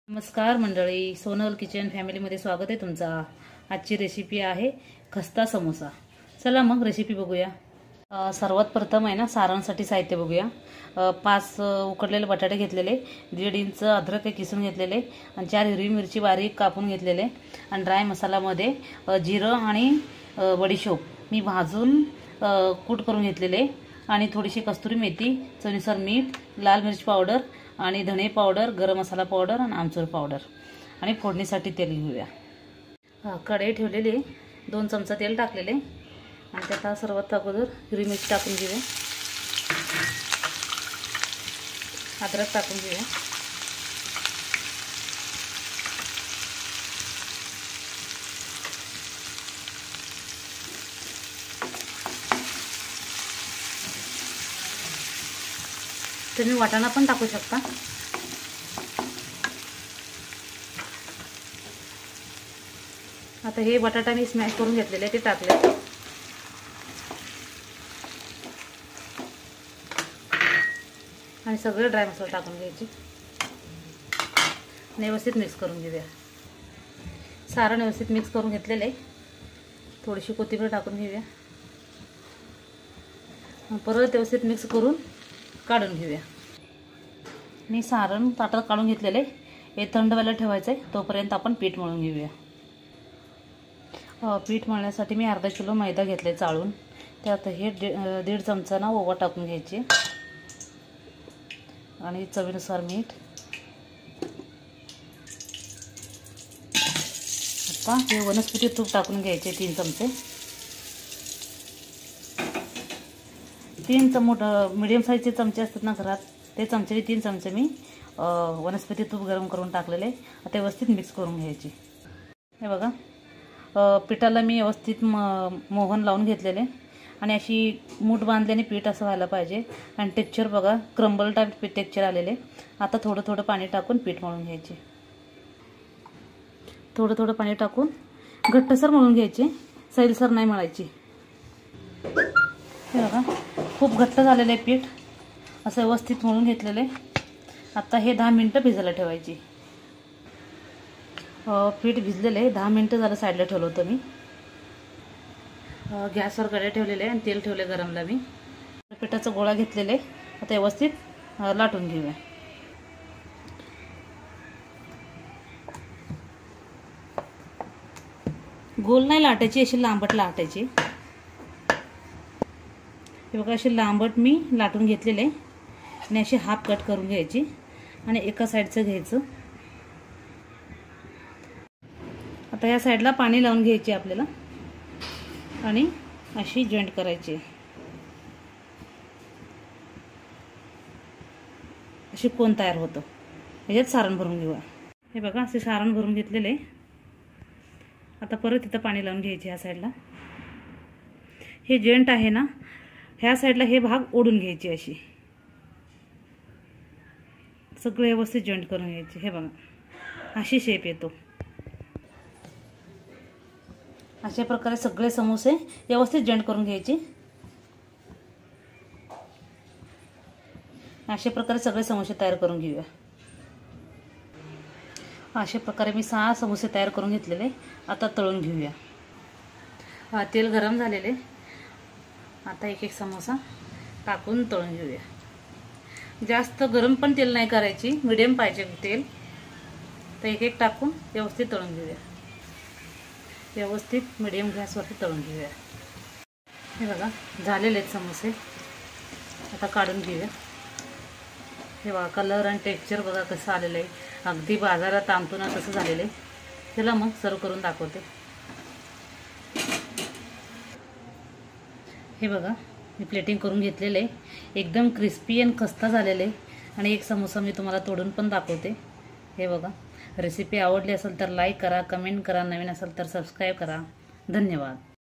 नमस्कार मंडळी, सोनल किचन फॅमिलीमध्ये स्वागत आहे तुमचा। आजची रेसिपी आहे खस्ता समोसा। चला मग रेसिपी बघूया। सर्वात प्रथम आहे ना सारणसाठी साहित्य बघूया। 5 उकडलेले बटाटे घेतलेले, 1.5 इंच अद्रक किसून घेतलेले आणि 4 हिरवी मिरची बारीक कापून घेतलेले आणि ड्राय मसाल्यामध्ये जिरं आणि बडीशोप मी भाजून कूट करून घेतलेले आणि थोडीशी कस्तुरी मेथी, चवीनुसार मीठ, लाल मिरची पावडर आणि धणे पावडर, गरम मसाला पावडर आणि आमचूर पावडर आणि फोडणीसाठी तेल घेऊया। कढई ठेवलेली, 2 चमचा तेल टाकलेले आणि त्यात सर्वात अगोदर हिरवी मिरची टाकून घेऊया, अद्रक टाकून घेऊया, तुम्ही वाटाणा पण टाकू शकता। आता हे बटाटा मी स्मॅश करून घेतलेले ते टाकले आणि सगळे ड्राय मसाला टाकून घ्यायचे आणि व्यवस्थित मिक्स करून घेऊया। सारण व्यवस्थित मिक्स करून घेतलेले, थोडीशी कोथिंबीर टाकून घेऊया, परत व्यवस्थित मिक्स करून काढून घेऊया। मी सारण ताटात काढून घेतलेले, हे थंड व्हायला ठेवायचे, तोपर्यंत आपण पीठ मळून घेऊया। पीठ मळण्यासाठी मी अर्धा किलो मैदा घेतले चाळून, त्यात हे 1.5 चमचा ना ओवा टाकून घ्यायचे आणि चवीनुसार मीठ। आता हे वनस्पती तूप टाकून घ्यायचे 3 चमचे। 3 चमच मीडियम साईजचे चमचे असतात ना घरात, ते चमचे 3 चमचे मी वनस्पती तूप गरम करून टाकलेले। आता व्यवस्थित मिक्स करून घ्यायचे। हे बघा, पिठाला मी व्यवस्थित मोहन लावून घेतलेले आणि अशी मूठ बांधल्याने पीठ असं व्हायला पाहिजे आणि टेक्स्चर बघा क्रम्बल टाईप टेक्स्चर आलेले। आता थोडं थोडं पाणी टाकून पीठ मळून घ्यायचे, थोडं थोडं पाणी टाकून घट्टसर मळून घ्यायचे, सैलसर नाही मळायची। हे बघा खूप घट्ट झालेले पीठ, असं व्यवस्थित मळून घेतलेले। आता हे 10 मिनिटं भिजायला ठेवायची। पीठ भिजलेले 10 मिनिटं झालं, साईडला ठेवलं होतं मी। गॅसवर कढई ठेवलेले आणि तेल ठेवले गरमला मी। पिठाचा गोळा घेतलेले, आता व्यवस्थित लाटून घेऊया। गोल नाही लाटायची, अशी लांबट लाटायची। हे बघा अशी लांबट मी लाटून घेतलेले आणि अशी हाफ कट करून घ्यायची आणि एका साईडचं घ्यायचं। आता या साईडला पाणी लावून घ्यायचे आपल्याला आणि अशी जॉईंट करायची, अशी कोण तयार होतं। याच्यात सारण भरून घेऊया। हे बघा असे सारण भरून घेतलेले। आता परत इथं पाणी लावून घ्यायचे ह्या साईडला। हे जॉईंट आहे ना, ह्या साईडला हे भाग ओढून घ्यायचे, अशी सगळे व्यवस्थित जॉईंट करून घ्यायचे। हे बघा अशी शेप येतो। अशा प्रकारे सगळे समोसे व्यवस्थित जॉईंट करून घ्यायचे। अशा प्रकारे सगळे समोसे तयार करून घेऊया। अशा प्रकारे मी 6 समोसे तयार करून घेतलेले, आता तळून घेऊया। तेल गरम झालेले, आता एक एक समोसा टाकून तळून घेऊया। जास्त गरम पण तेल नाही करायची, मीडियम पाहिजे तेल। तर एक एक टाकून व्यवस्थित तळून घेऊया, व्यवस्थित मीडियम गॅसवरती तळून घेऊया। हे बघा झालेले आहेत समोसे, आता काढून घेऊया। हे बघा कलर आणि टेक्स्चर बघा कसं आलेलं आहे, अगदी बाजारात आणतो ना तसं झालेलं आहे। चला मग सर्व करून दाखवते। हे बघा मी प्लेटिंग करून घेतलेले, एकदम क्रिस्पी आणि खस्ता झालेले आणि एक समोसा मी तुम्हाला तोडून पण दाखवते। हे बघा, रेसिपी आवडली असेल तर लाईक करा, कमेंट करा, नवीन असेल तर सबस्क्राईब करा। धन्यवाद।